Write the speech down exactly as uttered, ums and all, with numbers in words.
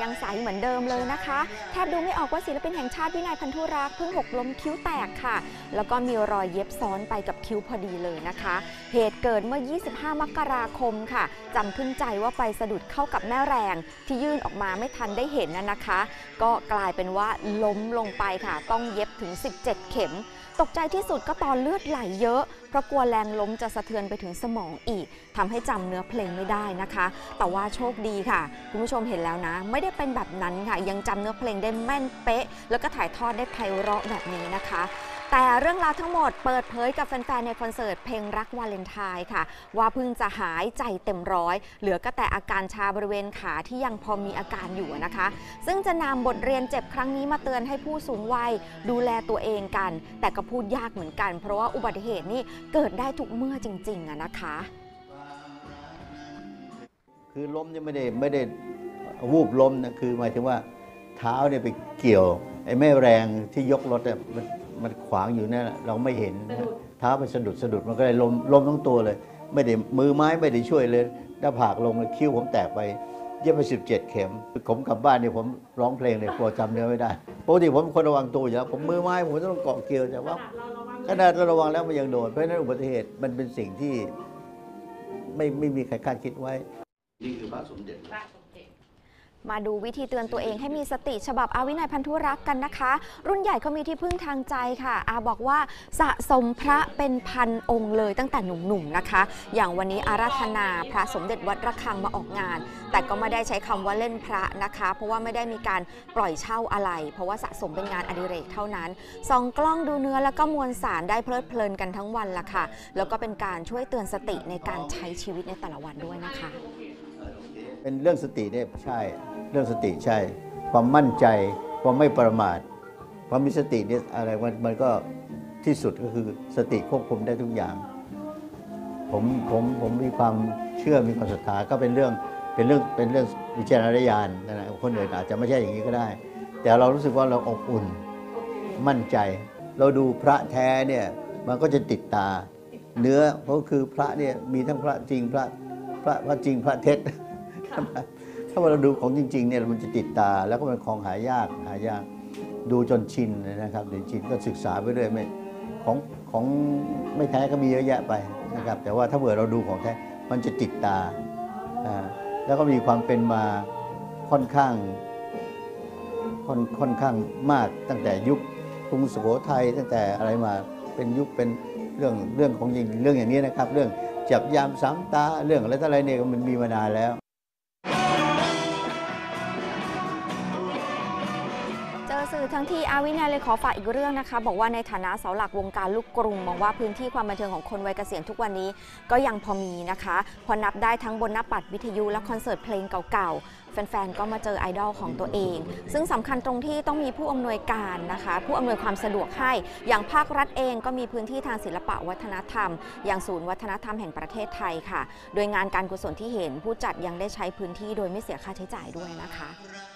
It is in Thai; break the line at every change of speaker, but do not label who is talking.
ยังใสเหมือนเดิมเลยนะคะแทบดูไม่ออกว่าศิลปินแห่งชาติวินัยพันธุรักษ์เพิ่งหกล้มคิ้วแตกค่ะแล้วก็มีรอยเย็บซ้อนไปกับคิ้วพอดีเลยนะคะเหตุเกิดเมื่อยี่สิบห้ามกราคมค่ะจำขึ้นใจว่าไปสะดุดเข้ากับแม่แรงที่ยื่นออกมาไม่ทันได้เห็นน่ะนะคะก็กลายเป็นว่าล้มลงไปค่ะต้องเย็บถึงสิบเจ็ดเข็มตกใจที่สุดก็ตอนเลือดไหลเยอะเพราะกลัวแรงล้มจะสะเทือนไปถึงสมองอีกทำให้จำเนื้อเพลงไม่ได้นะคะแต่ว่าโชคดีค่ะคุณผู้ชมเห็นแล้วนะไม่ได้เป็นแบบนั้นค่ะยังจำเนื้อเพลงได้แม่นเป๊ะแล้วก็ถ่ายทอดได้ไพเราะแบบนี้นะคะแต่เรื่องราวทั้งหมดเปิดเผยกับแฟนๆในคอนเสิร์ตเพลงรักวาเลนไทน์ค่ะว่าเพิ่งจะหายใจเต็มร้อยเหลือก็แต่อาการชาบริเวณขาที่ยังพอมีอาการอยู่นะคะซึ่งจะนำบทเรียนเจ็บครั้งนี้มาเตือนให้ผู้สูงวัยดูแลตัวเองกันแต่ก็พูดยากเหมือนกันเพราะว่าอุบัติเหตุนี่เกิดได้ทุกเมื่อจริงๆอะนะคะ
คือล้มเนี่ยไม่ได้ไม่ได้วูบล้มนะคือหมายถึงว่าเท้าเนี่ยไปเกี่ยวไอ้แม่แรงที่ยกรถเนี่ยมันมันขวางอยู่นั่นเราไม่เห็นเท้าไปสะดุดสะดุดมันก็เลยล้มล้มทั้งตัวเลยไม่ได้มือไม้ไม่ได้ช่วยเลยหน้าผากลงคิ้วผมแตกไปเย็บไปสิบเจ็ดเข็มผมกลับบ้านเนี่ยผมร้องเพลงเลยกลัวจำเนื้อไม่ได้ปกติผมเป็นคนระวังตัวอยู่แล้วผมมือไม้ผมต้องเกาะเกี่ยวแต่ว่าขนาดเราระวังแล้วมันยังโดนเพราะฉะนั้นอุบัติเหตุมันเป็นสิ่งที่ไม่ไม่มีใครคาดคิดไว้นี่คือพระสมเด็จ
มาดูวิธีเตือนตัวเองให้มีสติฉบับอาวินัยพันธุรักษ์กันนะคะรุ่นใหญ่เขามีที่พึ่งทางใจค่ะอาบอกว่าสะสมพระเป็นพันองค์เลยตั้งแต่หนุ่มๆนะคะอย่างวันนี้อาราธนาพระสมเด็จวัดระฆังมาออกงานแต่ก็ไม่ได้ใช้คำว่าเล่นพระนะคะเพราะว่าไม่ได้มีการปล่อยเช่าอะไรเพราะว่าสะสมเป็นงานอดิเรกเท่านั้นส่องกล้องดูเนื้อแล้วก็มวลสารได้เพลิดเพลินกันทั้งวันละค่ะแล้วก็เป็นการช่วยเตือนสติในการใช้ชีวิตในแต่ละวันด้วยนะคะ
เป็นเรื่องสติเนี่ยใช่เรื่องสติใช่ความมั่นใจความไม่ประมาทความมีสติเนี่ยอะไรมันมันก็ที่สุดก็คือสติควบคุมได้ทุกอย่างผมผมผมมีความเชื่อมีความศรัทธาก็เป็นเรื่องเป็นเรื่องเป็นเรื่องวิจารณญาณนะคนอื่นอาจจะไม่ใช่อย่างนี้ก็ได้แต่เรารู้สึกว่าเราอบอุ่นมั่นใจเราดูพระแท้เนี่ยมันก็จะติดตาเนื้อเพราะคือพระเนี่ยมีทั้งพระจริงพระพระพระจริงพระเท็จถ้าเราดูของจริงๆเนี่ยมันจะติดตาแล้วก็เป็นของหายากหายากดูจนชินนะครับเดี๋ยวชินก็ศึกษาไปเรื่อยไม่ของของไม่แท้ก็มีเยอะแยะไปนะครับแต่ว่าถ้าเผื่อเราดูของแท้มันจะติดตาอ่าแล้วก็มีความเป็นมาค่อนข้างค่อนค่อนข้างมากตั้งแต่ยุคกรุงสุโขทัยตั้งแต่อะไรมาเป็นยุคเป็นเรื่องเรื่องของจริงเรื่องอย่างนี้นะครับเรื่องจับยามสามตาเรื่องอะไรต่ออะไรเนี่ยมันมีมานานแล้ว
สื่อทั้งที่อาวินัยเลยขอฝากอีกเรื่องนะคะบอกว่าในฐานะเสาหลักวงการลูกกรุงมองว่าพื้นที่ความบันเทิงของคนวัยเกษียณทุกวันนี้ก็ยังพอมีนะคะพอนับได้ทั้งบนหน้าปัดวิทยุและคอนเสิร์ตเพลงเก่าๆแฟนๆก็มาเจอไอดอลของตัวเองซึ่งสำคัญตรงที่ต้องมีผู้อำนวยการนะคะผู้อำนวยความสะดวกให้อย่างภาครัฐเองก็มีพื้นที่ทางศิลปะวัฒนธรรมอย่างศูนย์วัฒนธรรมแห่งประเทศไทยค่ะโดยงานการกุศลที่เห็นผู้จัดยังได้ใช้พื้นที่โดยไม่เสียค่าใช้จ่ายด้วยนะคะ